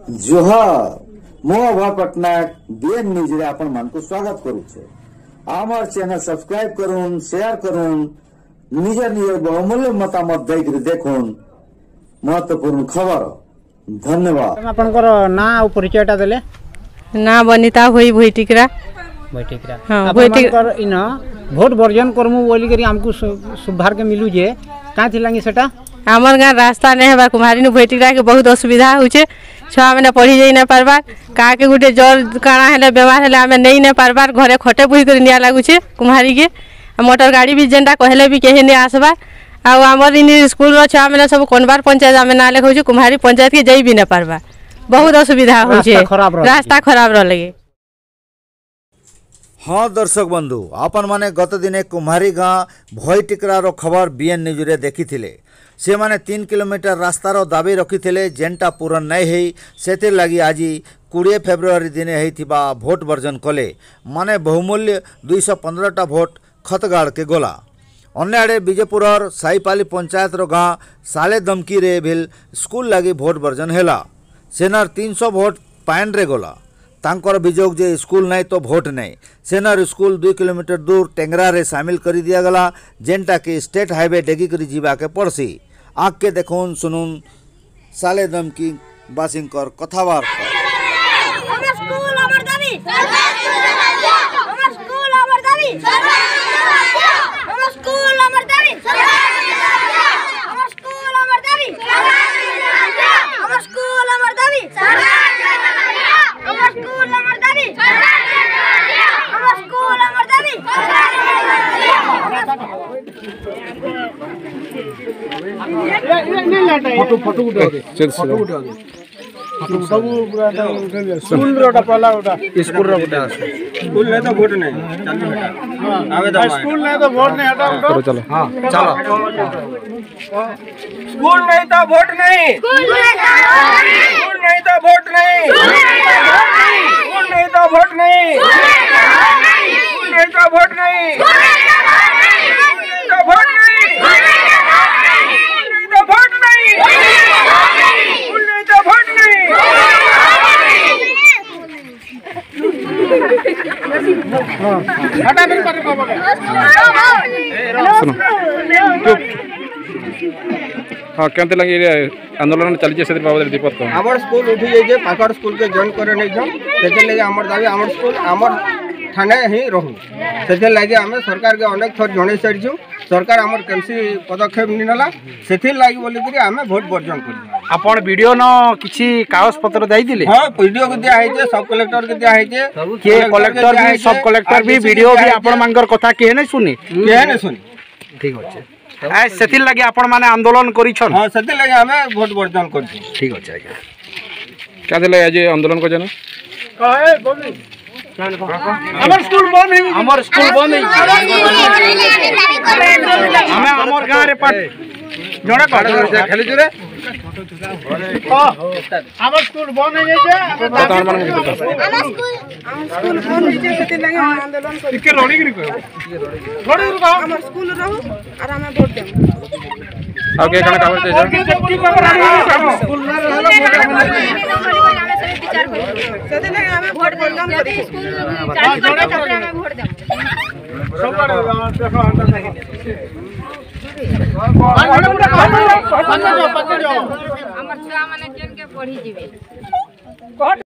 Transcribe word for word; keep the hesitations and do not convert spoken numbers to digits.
जोहार मो अभय Patnaik BN news रे आपण मान को स्वागत करूछे। आमर चैनल सब्सक्राइब करून शेयर करून निजर निजर बहुमूल्य मतामत देख देखून महत्वपूर्ण खबर। धन्यवाद। आपनकर ना और परिचयटा देले ना बनिता होई भोईटिकरा भोईटिकरा हां भोईटिकर इन वोट वर्जन करमु बोली करी हमको सुधार के मिलु जे का थिलांगी सेटा हमर गां रास्ता नहीं हेबा कुमारी नु भोईटिकरा के बहुत असुविधा होचे। छुआ मैंने पढ़ी जाई न पारबार का के गुटे जर काना हेले बेमार हेले हमें नहीं न पारबार घरे खटे बुही कर निया लागुचे कुमारी के मोटर गाड़ी भी जेंटा कहले भी केहे ने आसबा आ हमर इन स्कूल रो छुआ मैंने सब कोनबार पंचायत में ना लेखौ कुमारी पंचायत के जाई भी न पारबा बहुत असुविधा होचे रास्ता खराब रह लगे। हाँ दर्शक बंधु आपन माने गत दिने कुम्हारी गाँ भोईटिकरार खबर बीएन न्यूज रे देखी थिले। से माने तीन किलोमीटर रास्तार दाबी रखिथिले जेंटा पूरण नहीं है सेतिर लगी आज कोड़े फेब्रुआरी दिन होइथिबा भोट वर्जन कले माने बहुमूल्य दुई सौ पंद्रहटा भोट खतगाड़ के गला। अन्य आड़े विजयपुरर साईपाली पंचायत रो गाँ साले दमकी रे भेल स्कूल लगी भोट वर्जन हैला। सेनार तीन सौ भोट पाइन रे गला। तांकर अभियोग जे स्कूल नहीं तो भोट नहीं। सेनार स्कूल दुई किलोमीटर दूर टेंगरा रे शामिल कर दिया गला जेनटा कि स्टेट हाईवे डेगी करी जीवा के पड़सी। आग के देखून सुनुन साले दमकी बासिंकर कथावार्ता। फोटो फोटो उठा दे फोटो उठा दे सब स्कूल रोटा पहला उठा स्कूल रो उठा स्कूल नहीं तो वोट नहीं चल बेटा आवे दो स्कूल नहीं तो वोट नहीं हटा उठो चलो हां चलो स्कूल नहीं तो वोट नहीं स्कूल नहीं तो वोट नहीं स्कूल नहीं तो वोट नहीं स्कूल नहीं तो वोट नहीं तो वोट नहीं तो वोट नहीं उन्हें तो वोट नहीं हटा दे पर बाबा हां केनते लगी आंदोलन चली से बाबा दीपक हमर स्कूल उठी जाई जे पाकर स्कूल के जॉइन करे नहीं छ सेते लगे हमर दाबी हमर स्कूल हमर थाने ही रहू सेते लगे हमें सरकार के अनेक थर जणे सरिछु सरकार हमर केमसी पदक्षेप निनला सेथि लागि बोली कि हमें वोट वर्जन करी। आपण वीडियो न किछि कागज पत्र दई दिले हां वीडियो के दिया है जे सब कलेक्टर के दिया है जे के कलेक्टर भी सब कलेक्टर भी वीडियो भी आपण मानकर कथा के नै सुनी के नै सुनी ठीक होचे आ सेथि लागि आपण माने आंदोलन करी छन हां सेथि लागि हमें वोट वर्जन करछि ठीक होचे आज्ञा क्या दिले आज आंदोलन को जना कहे बोली हमर स्कूल बंद है हमर स्कूल बंद है हमें हमर गांव रे पट जणा काट खेली जुरे हमर स्कूल बंद है जे तार मान के हमर स्कूल हमर स्कूल बंद है जे सेते लगे आंदोलन कर के रोडी के कहो रोडी को हमर स्कूल रहू और हमें वोट देम ओके कना कागज दे स्कूल ना रहला सेते लगे हमें वोट वर्जन करी स्कूल चालीस बच्चे करते हमें वोट देम सब कर देखो अंदर नहीं हमर छुआ माने केन के पढ़ी जीवे